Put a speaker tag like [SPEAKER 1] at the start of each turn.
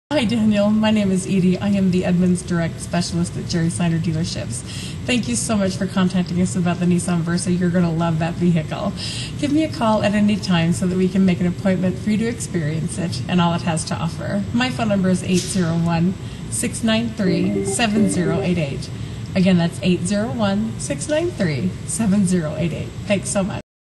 [SPEAKER 1] Hi Daniel, my name is Edie. I am the Edmonds Direct Specialist at Jerry Seiner Dealerships. Thank you so much for contacting us about the Nissan Versa. You're going to love that vehicle. Give me a call at any time so that we can make an appointment for you to experience it and all it has to offer. My phone number is 801-693-7088. Again, that's 801-693-7088. Thanks so much.